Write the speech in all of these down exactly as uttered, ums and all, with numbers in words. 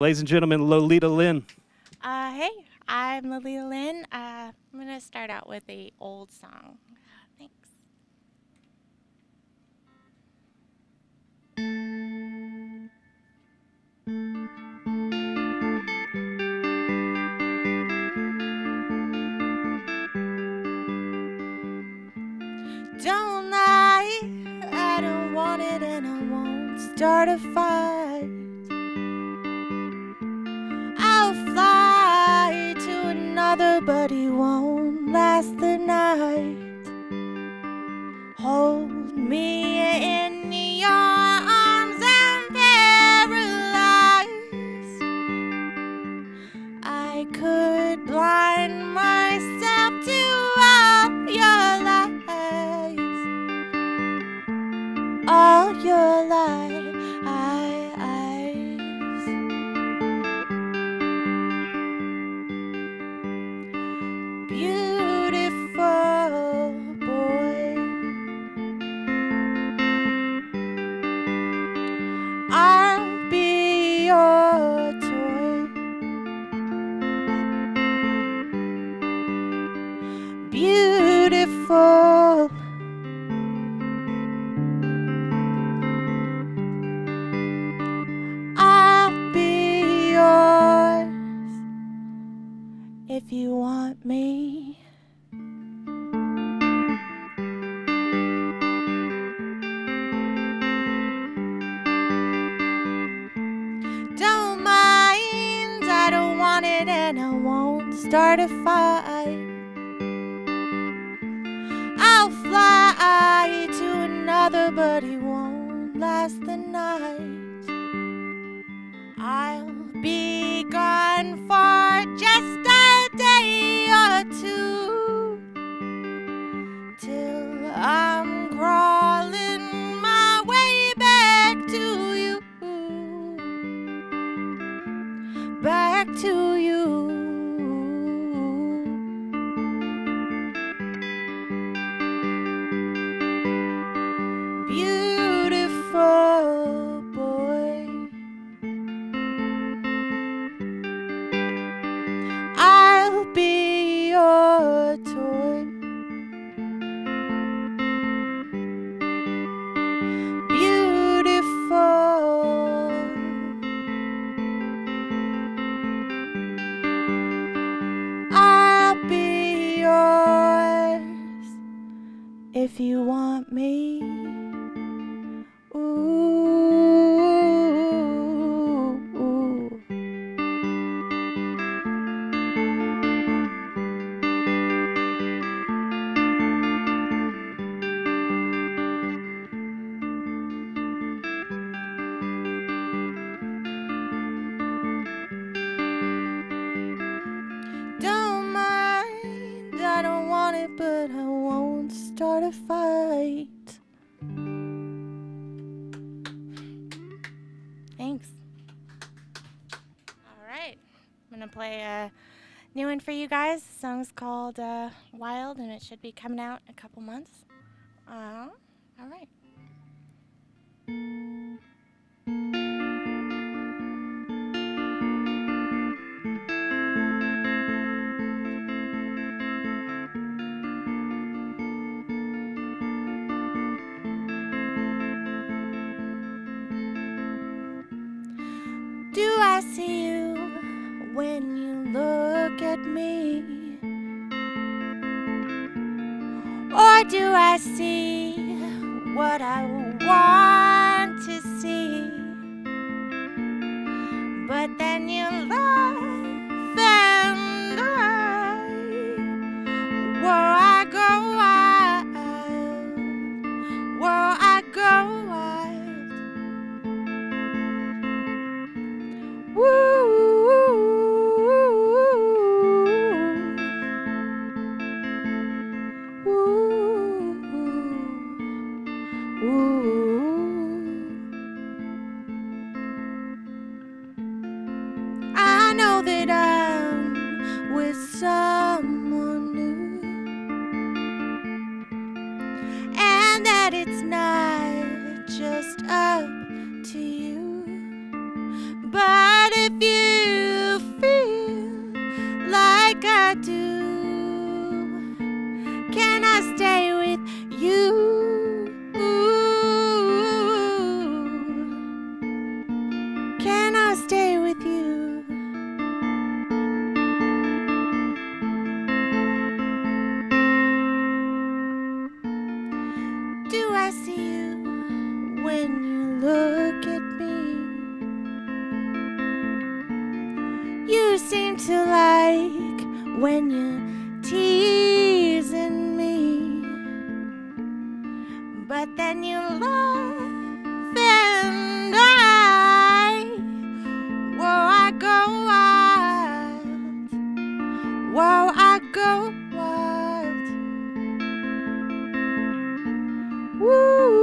Ladies and gentlemen, Lolita Lynn. Uh, hey, I'm Lolita Lynn. Uh, I'm going to start out with a old song. Thanks. Don't lie, I don't want it and I won't start a fight. I'll fly to another, but he won't last the night. Hold me in your arms and paralyzed. I could blind myself to all your lies, all your lies. Beautiful boy, I'll be your toy. Beautiful, I'll be yours if you want me. Don't mind, I don't want it and I won't start a fight. I'll fly to another, but he won't last the night. I'll be gone for just a day or two, till I'm crawling my way back to you, back to you. Beautiful boy, I'll be your toy. Beautiful, I'll be yours if you want me. Don't mind, I don't want it, but I won't start a fight. Thanks. All right, I'm gonna play a new one for you guys. The song's called uh, Wild, and it should be coming out in a couple months. Uh, all right. Do I see you when you look at me? Or do I see what I want to see? But then you laugh and I, where I go wild, where I go wild. Woo. I know that I'm with someone new, and that it's not just up to you. But if you you seem to like when you're teasing me, but then you laugh and I, whoa, I go wild, whoa, I go wild. Woo.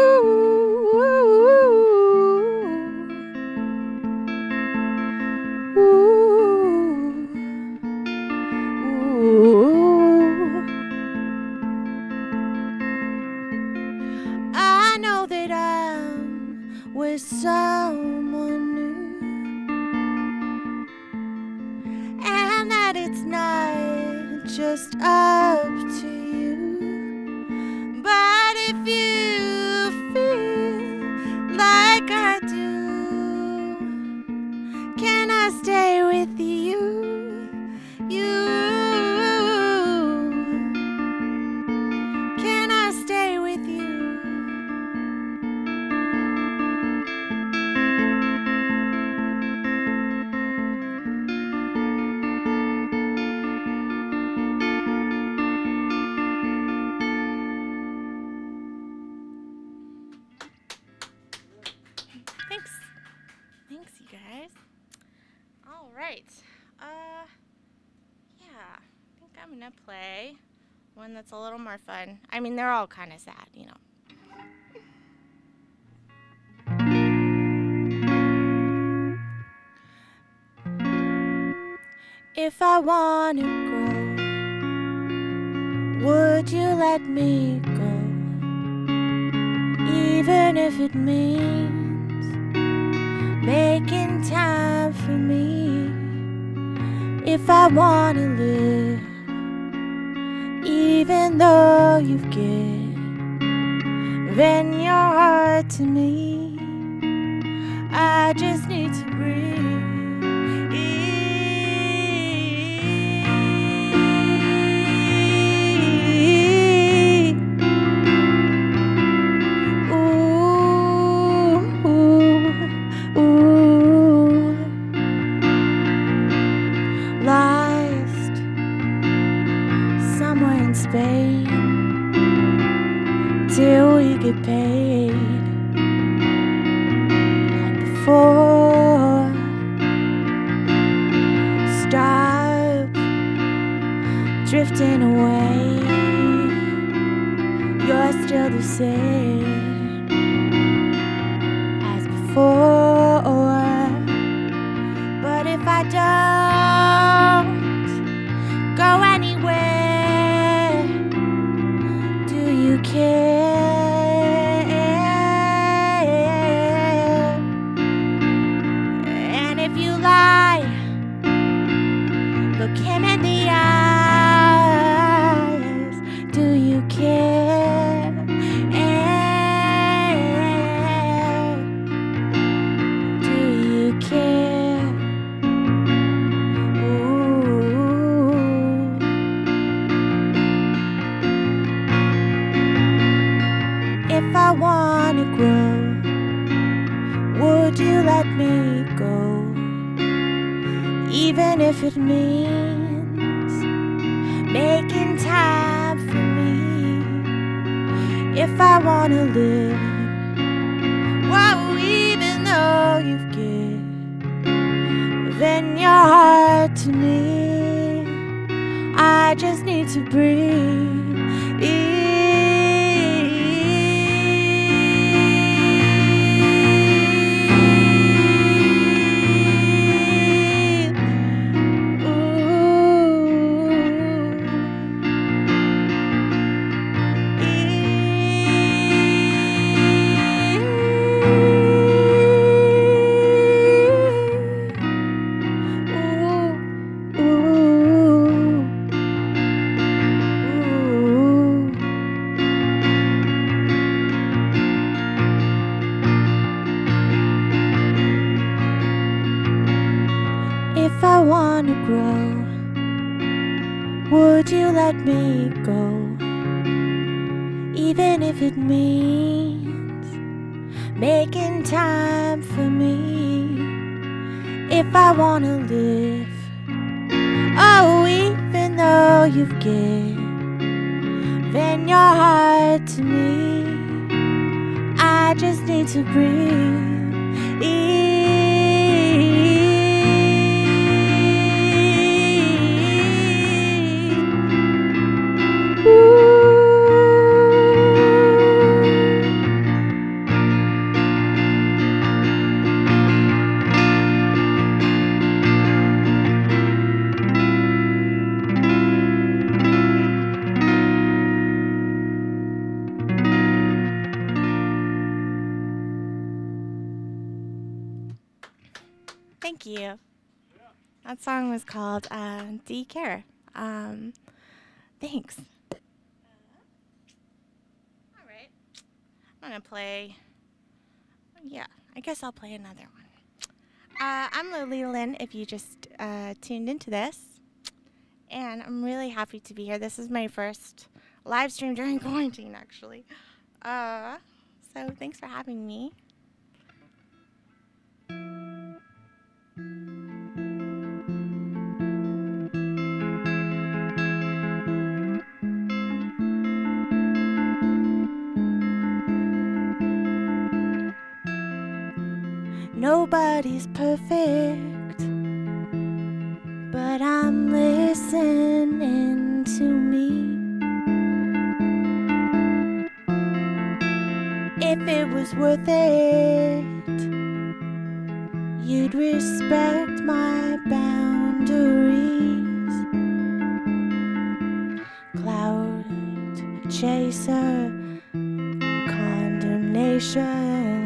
I know that I'm with someone new, and that it's not just up to you. But if you feel like I do, can I stay with you? You, can I stay with you? Thanks. Thanks, you guys. All right. Uh, yeah. I think I'm gonna play one that's a little more fun. I mean, they're all kind of sad, you know. If I wanna grow, would you let me go? Even if it means making time for me. If I wanna live, even though you've given your heart to me, I just need to breathe. Spain till we get paid like before. Stop drifting away, you're still the same as before. But if I don't go anywhere, you care, and if you lie, look him in the eyes. Do you care? Do you care? Ooh. If I wanna grow, would you let me go? Even if it means making time for me. If I wanna live, whoa, even though you've given your heart to me, I just need to breathe. If I wanna grow, would you let me go? Even if it means making time for me. if I wanna live. Oh, even though you've given your heart to me, I just need to breathe. Thank you. That song was called uh, Do You Care? Um, thanks. Uh, all right. I'm going to play, yeah, I guess I'll play another one. Uh, I'm Lolita Lynn, if you just uh, tuned into this. And I'm really happy to be here. This is my first live stream during quarantine, actually. Uh, so thanks for having me. Nobody's perfect, but I'm listening to me. If it was worth it, you'd respect my boundaries. Cloud chaser, condemnations.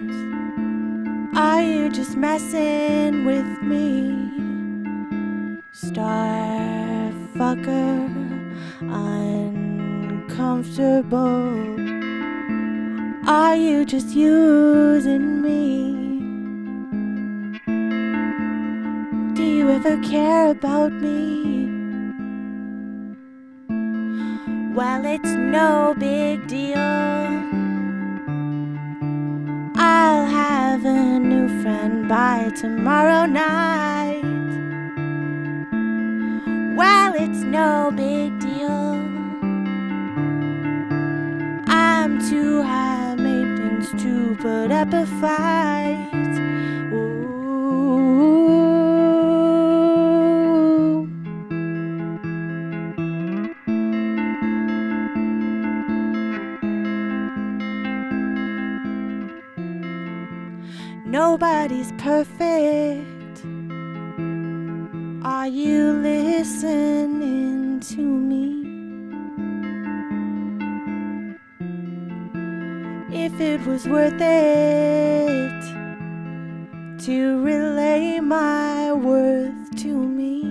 Are you just messing with me? Star fucker, uncomfortable. Are you just using me? Do you ever care about me? Well, it's no big deal. I'll have a new friend by tomorrow night. Well, it's no big deal. I'm too high maintenance to put up a fight. Ooh. Nobody's perfect. Are you listening to me? If it was worth it to relay my worth to me.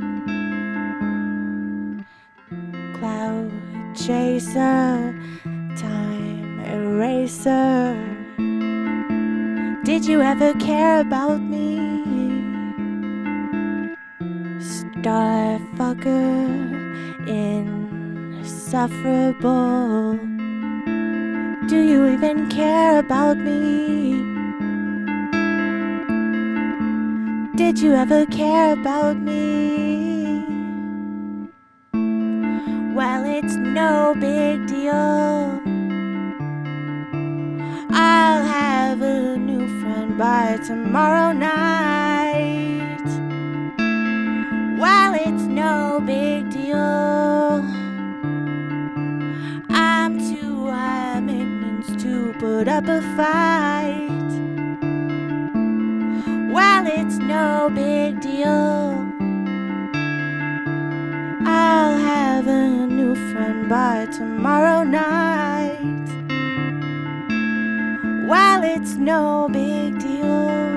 Cloud chaser, time eraser. Did you ever care about me? Star fucker, insufferable. Do you even care about me? Did you ever care about me? Well, it's no big deal. I'll have a new friend by tomorrow night. Well, it's no big deal. I'm too high maintenance to put up a fight. Well, it's no big deal. I'll have a new friend by tomorrow night. Well, it's no big deal.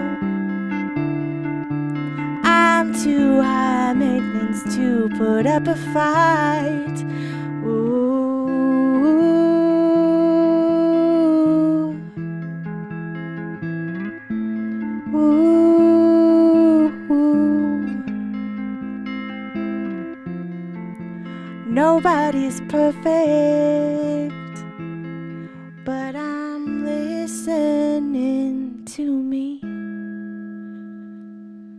I'm too high maintenance to put up a fight. Ooh. Ooh. Nobody's perfect, but I'm listening to me.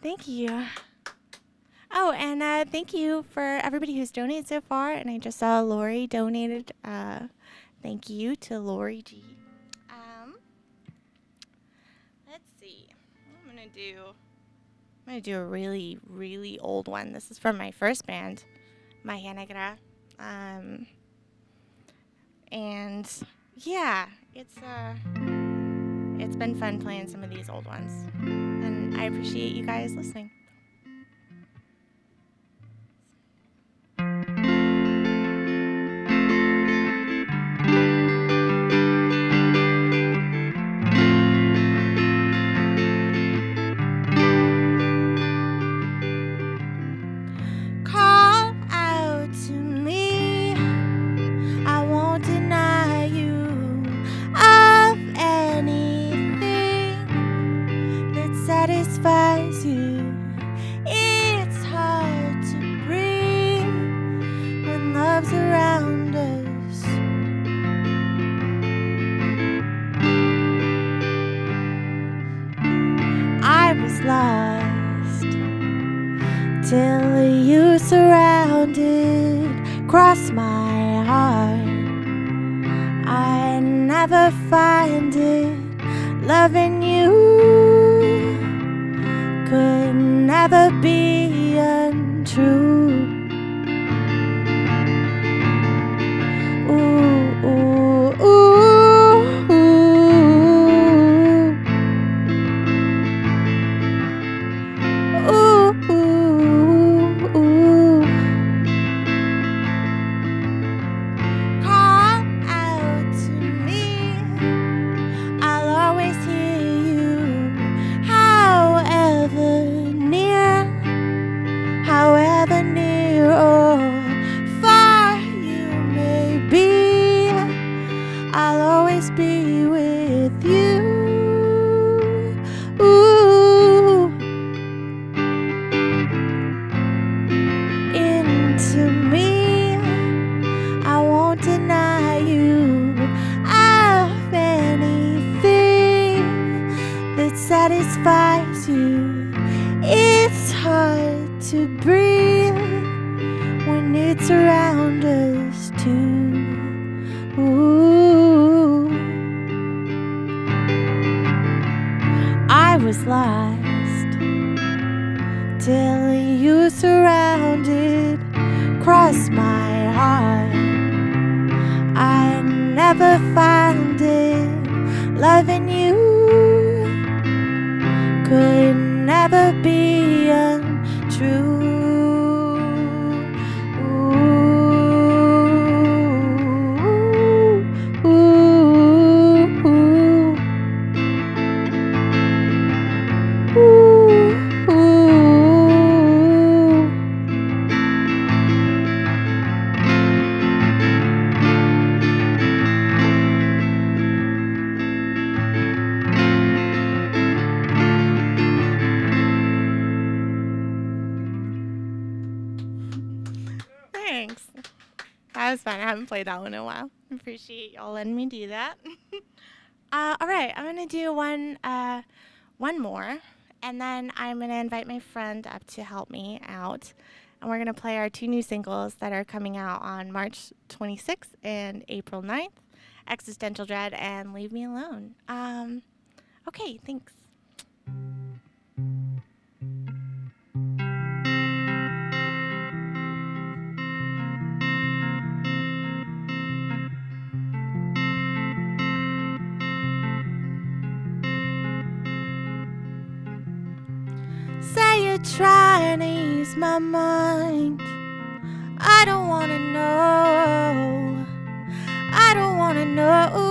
thank you. Oh, and uh, thank you for everybody who's donated so far. And I just saw Lori donated. Uh, thank you to Lori G. Um, let's see. I'm gonna do. I'm gonna do a really, really old one. This is from my first band, Magia Negra. Um, and yeah, it's uh, it's been fun playing some of these old ones, and I appreciate you guys listening. Lost till you surrounded cross my heart. I never find it. Loving you could never be untrue. Ooh, ooh, ooh, ooh. Ooh, ooh. Call out to me. I'll always hear you. However near, however near or far you may be, I'll always be with you. Ooh. To me, I won't deny you of anything that satisfies you. It's hard to breathe when it's around us too. Ooh. I was lost till you surrounded cross my heart. I never find it. Loving you could never be untrue. Ooh, ooh, ooh, ooh, ooh. Thanks. That was fun. I haven't played that one in a while. Appreciate y'all letting me do that. uh, all right, I'm gonna do one, uh, one more, and then I'm gonna invite my friend up to help me out, and we're gonna play our two new singles that are coming out on March twenty-sixth and April ninth, "Existential Dread" and "Leave Me Alone." Um, okay, thanks. Say you're trying to ease my mind. I don't wanna know. I don't wanna know.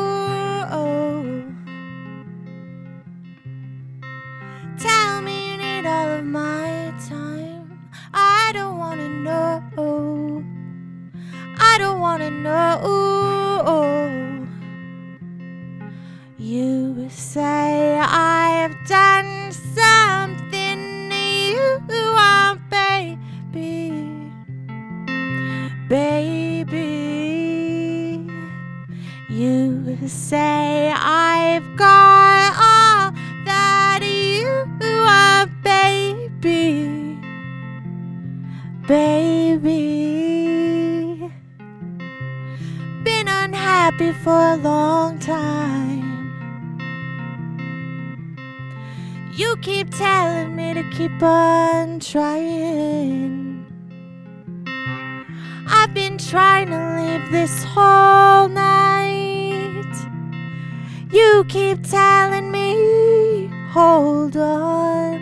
Tell me you need all of my time. I don't wanna know. I don't wanna know. You say I've done something you want, baby. Baby, you say I've got all that you want, baby. happy for a long time. You keep telling me to keep on trying. I've been trying to leave this whole night. You keep telling me, hold on,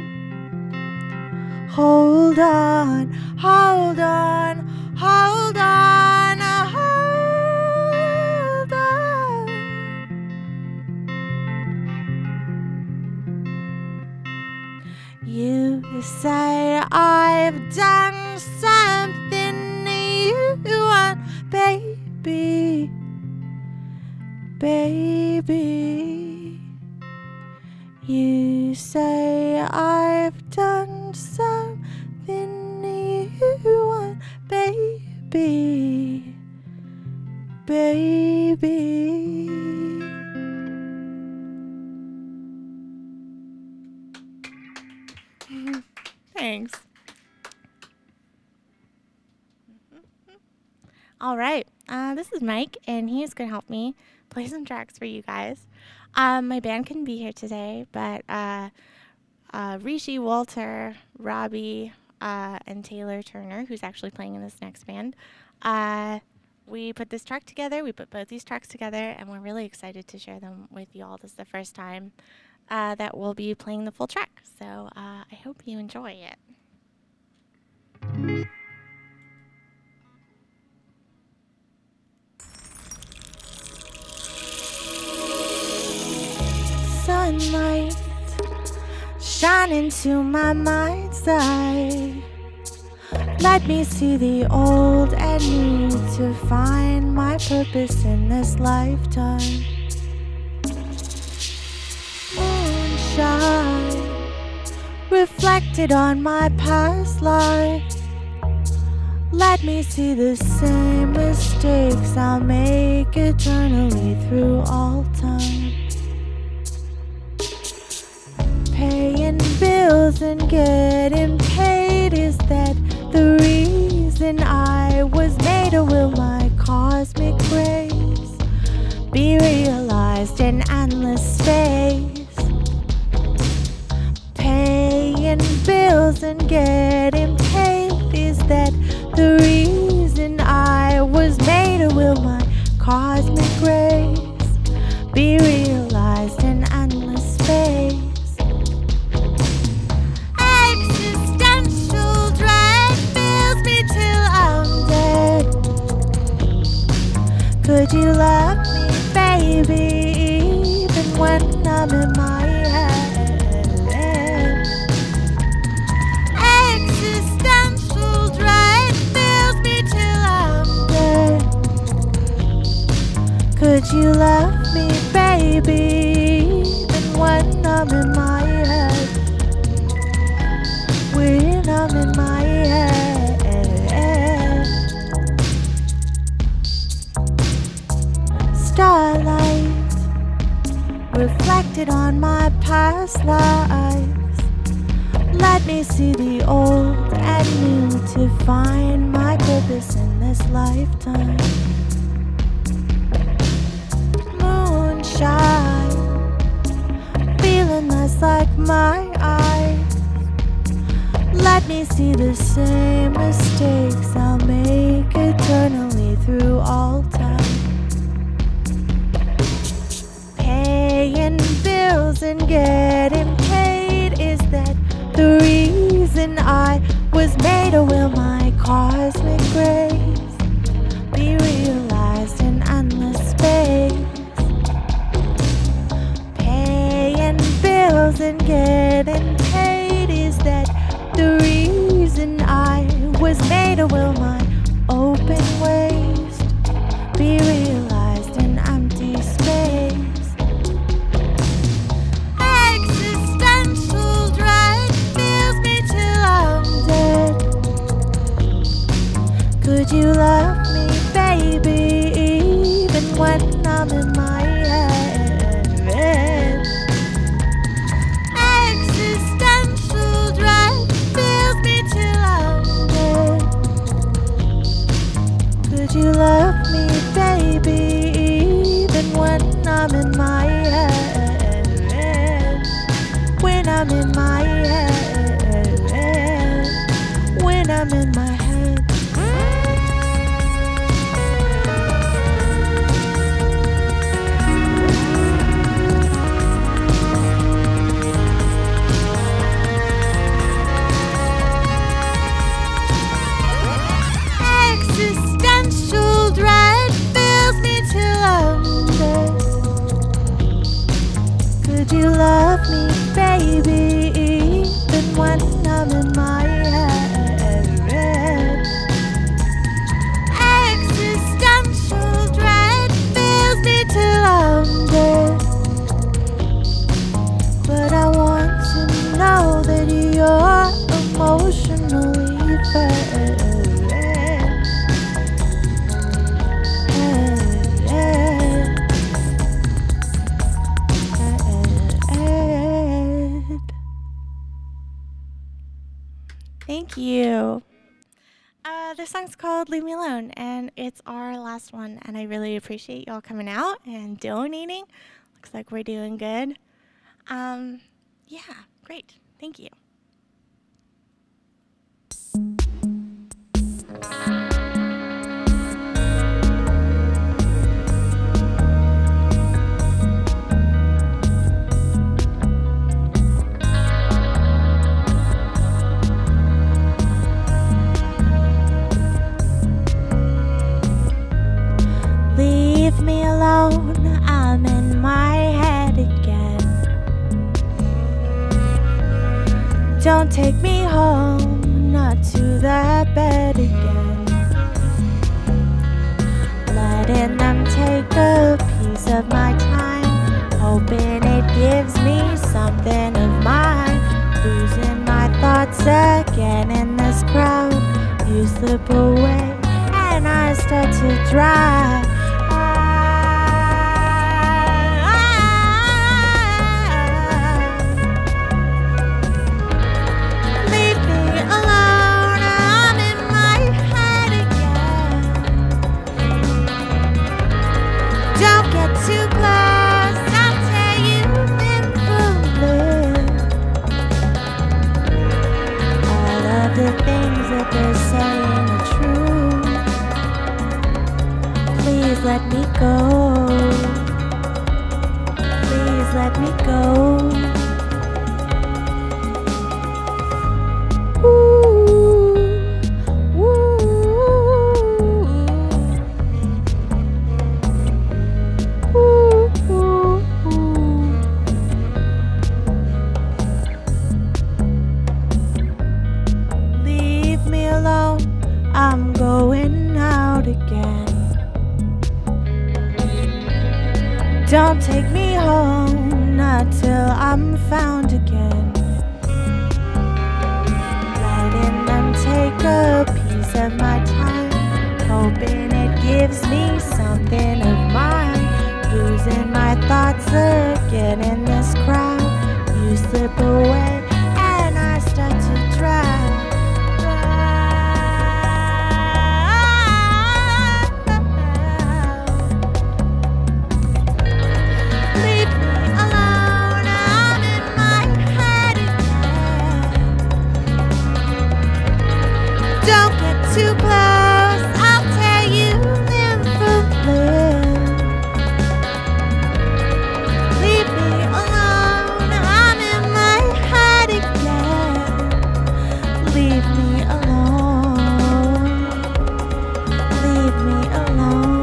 hold on, hold on, hold on, hold on. You say I've done something you want, baby, baby. You say I've done something you want, baby, baby. Thanks. All right, uh, this is Mike, and he's going to help me play some tracks for you guys. Um, my band couldn't be here today, but uh, uh, Rishi, Walter, Robbie, uh, and Taylor Turner, who's actually playing in this next band, uh, we put this track together. We put both these tracks together, and we're really excited to share them with you all. This is the first time uh, that we'll be playing the full track, so uh, I hope you enjoy it. Sunlight shine into my mind's eye. Let me see the old and new to find my purpose in this lifetime. Moonshine reflected on my past life. Let me see the same mistakes I'll make eternally through all time. Paying bills and getting paid, is that the reason I was made, or will my cosmic grace be realized in endless space? Paying bills and getting paid, is that the reason I was made, or will my cosmic grace be realized in endless space? Existential dread fills me till I'm dead. Could you love me, baby, even when I'm in my head? Existential dread fills me till I'm dead. Could you love me, baby, even when I'm in my head? When I'm in my head. Starlight reflected on my past lives. Let me see the old and new to find my purpose in this lifetime. Moonshine, feeling less like my eyes. Let me see the same mistakes I'll make eternally through all time. Paying bills and getting paid, is that the reason I was made, or will my cosmic grace be realized in endless space? Paying bills and getting paid, is that the reason I was made, or will my open waste be realized in empty space? Existential dread fills me till I'm I'm in my head. Existential dread fills me till I'm dead. Could you love me, baby, even when I'm in my head? Existential dread fills me till I'm dead. But I want to know that you're emotionally fed. Thank you. Uh, this song's called Leave Me Alone, and it's our last one, and I really appreciate y'all coming out and donating. Looks like we're doing good. Um, yeah, great. Thank you. Leave me alone, I'm in my head again. Don't take me home, not to the bed again. Letting them take a piece of my time, hoping it gives me something of mine. Losing my thoughts again in this crowd. You slip away and I start to drive. Too close, I'll tell you them foolish. All of the things that they're saying are true. Please let me go. Please let me go. I'm going out again. Don't take me home, not till I'm found again. Letting them take a piece of my time, hoping it gives me something of mine. Losing my thoughts again in this crowd. You slip away and I start to drive. Too close, I'll tell you them foolish. Leave me alone, I'm in my head again. Leave me alone. Leave me alone.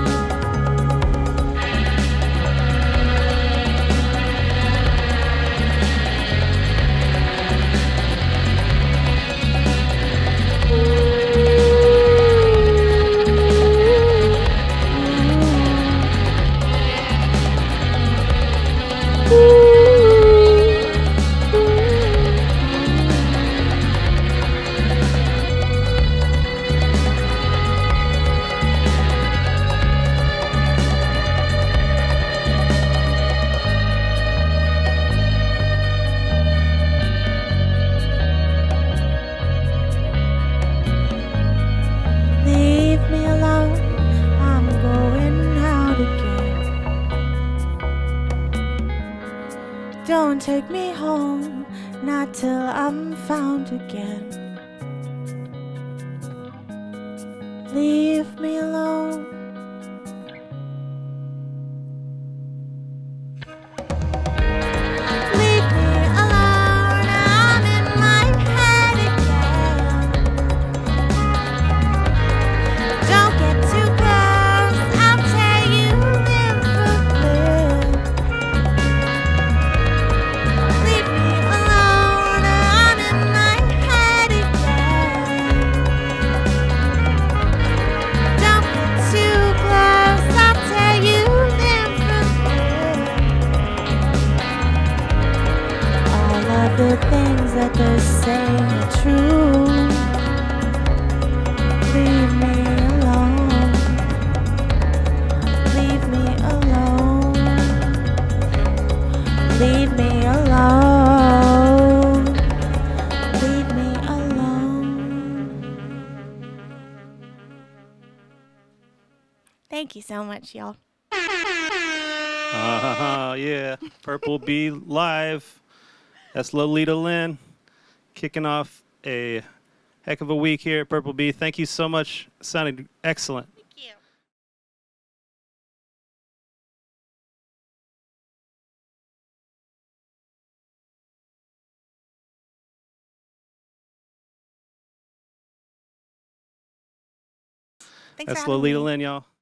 Don't take me home, not till I'm found again. Leave me alone. Leave me alone. I'm in my head again. Don't get too close. I'll tear you limb from limb. Leave me alone. I'm in my head again. Don't get too close. I'll tear you limb from limb. All of the things that they're saying are true. Leave me alone. Leave me alone. Leave me alone. Leave me alone. Thank you so much, y'all. Uh, yeah, Purple Bee live. That's Lolita Lynn kicking off a heck of a week here at Purple Bee. Thank you so much. Sounded excellent. Thank you. Thanks for That's having Lolita me. Lynn, y'all.